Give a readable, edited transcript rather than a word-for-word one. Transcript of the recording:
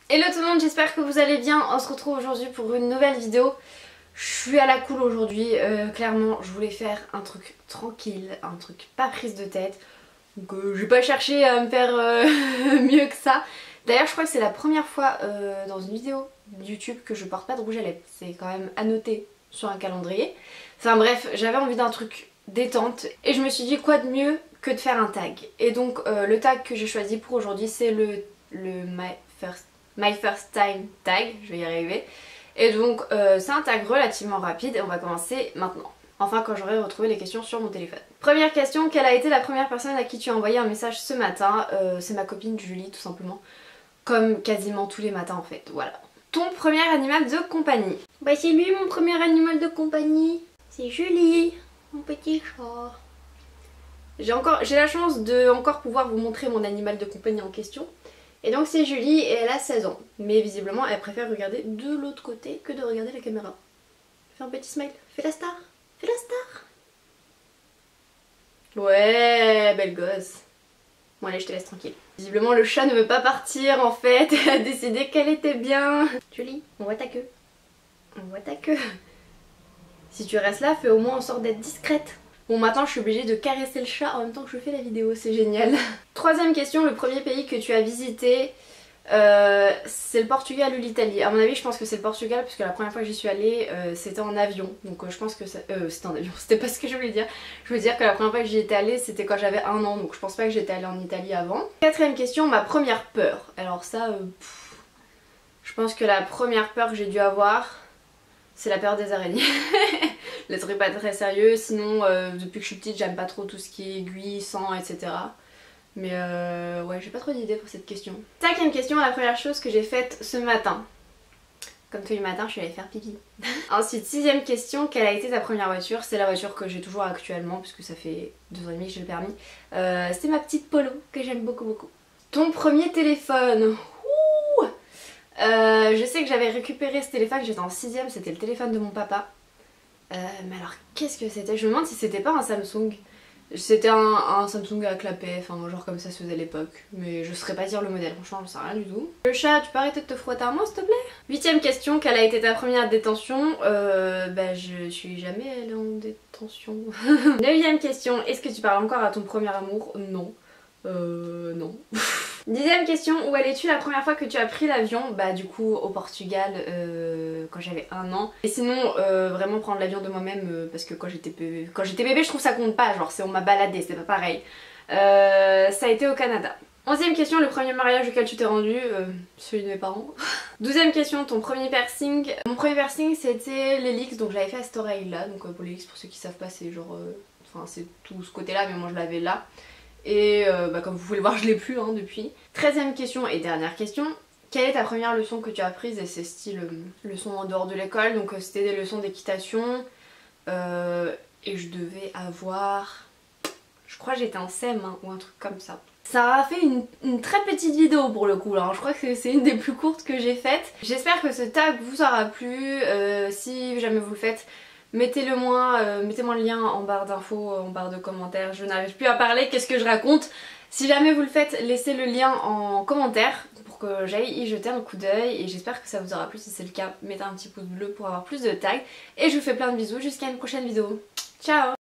Hello tout le monde, j'espère que vous allez bien. On se retrouve aujourd'hui pour une nouvelle vidéo. Je suis à la cool aujourd'hui, clairement je voulais faire un truc tranquille, un truc pas prise de tête. Donc je vais pas chercher à me faire mieux que ça. D'ailleurs je crois que c'est la première fois dans une vidéo YouTube que je porte pas de rouge à lèvres. C'est quand même à noter sur un calendrier. Enfin bref, j'avais envie d'un truc détente et je me suis dit quoi de mieux que de faire un tag. Et donc le tag que j'ai choisi pour aujourd'hui c'est le My First Time tag, je vais y arriver. Et donc c'est un tag relativement rapide et on va commencer maintenant. Enfin quand j'aurai retrouvé les questions sur mon téléphone. Première question, quelle a été la première personne à qui tu as envoyé un message ce matin? C'est ma copine Julie tout simplement. Comme quasiment tous les matins en fait, voilà. Ton premier animal de compagnie? Bah c'est lui mon premier animal de compagnie. C'est Julie, mon petit chat. J'ai la chance de encore pouvoir vous montrer mon animal de compagnie en question. Et donc c'est Julie et elle a 16 ans. Mais visiblement elle préfère regarder de l'autre côté que de regarder la caméra. Fais un petit smile. Fais la star. Fais la star. Ouais, belle gosse. Bon allez, je te laisse tranquille. Visiblement le chat ne veut pas partir en fait. Elle a décidé qu'elle était bien. Julie, on voit ta queue. On voit ta queue. Si tu restes là, fais au moins en sorte d'être discrète. Bon maintenant je suis obligée de caresser le chat en même temps que je fais la vidéo, c'est génial. Troisième question, le premier pays que tu as visité, c'est le Portugal ou l'Italie. À mon avis je pense que c'est le Portugal parce que la première fois que j'y suis allée c'était en avion. Donc je pense que c'était en avion, c'était pas ce que je voulais dire. Je voulais dire que la première fois que j'y étais allée c'était quand j'avais 1 an, donc je pense pas que j'étais allée en Italie avant. Quatrième question, ma première peur. Alors ça, je pense que la première peur que j'ai dû avoir, c'est la peur des araignées. Le truc pas très sérieux, sinon depuis que je suis petite j'aime pas trop tout ce qui est aiguille, sang, etc. Mais ouais, j'ai pas trop d'idées pour cette question. Cinquième question, la première chose que j'ai faite ce matin. Comme tous les matins, je suis allée faire pipi. Ensuite, sixième question, quelle a été ta première voiture? C'est la voiture que j'ai toujours actuellement, puisque ça fait 2 ans et demi que j'ai le permis. C'est ma petite Polo, que j'aime beaucoup beaucoup. Ton premier téléphone? Je sais que j'avais récupéré ce téléphone, j'étais en 6ème, c'était le téléphone de mon papa. Mais alors qu'est-ce que c'était? Je me demande si c'était pas un Samsung. C'était un Samsung à clapet, enfin genre comme ça se faisait à l'époque. Mais je saurais pas dire le modèle, franchement je sais rien du tout. Le chat, tu peux arrêter de te frotter à moi s'il te plaît? Huitième question, quelle a été ta première détention? Bah je suis jamais allée en détention. Neuvième question, est-ce que tu parles encore à ton premier amour? Non. Non. 10ème question, où allais-tu la première fois que tu as pris l'avion? Bah du coup au Portugal quand j'avais 1 an. Et sinon vraiment prendre l'avion de moi-même parce que quand j'étais bébé je trouve ça compte pas, genre c'est on m'a baladé, c'était pas pareil. Ça a été au Canada. 11ème question, le premier mariage auquel tu t'es rendu? Celui de mes parents. 12ème question, ton premier piercing? Mon premier piercing c'était l'hélix, donc je l'avais fait à cette oreille là, donc pour l'hélix pour ceux qui savent pas c'est genre, enfin c'est tout ce côté là mais moi je l'avais là. Et bah, comme vous pouvez le voir je l'ai plus hein, depuis. 13ème question et dernière question, quelle est ta première leçon que tu as prise? Et c'est style leçon en dehors de l'école, donc c'était des leçons d'équitation et je devais avoir, je crois que j'étais en CM hein, ou un truc comme ça. Ça a fait une très petite vidéo pour le coup là, hein. Je crois que c'est une des plus courtes que j'ai faites. J'espère que ce tag vous aura plu, si jamais vous le faites mettez-moi le lien en barre d'infos, en barre de commentaires, je n'arrive plus à parler, qu'est-ce que je raconte? Si jamais vous le faites, laissez le lien en commentaire pour que j'aille y jeter un coup d'œil et j'espère que ça vous aura plu. Si c'est le cas, mettez un petit pouce bleu pour avoir plus de tags et je vous fais plein de bisous jusqu'à une prochaine vidéo. Ciao!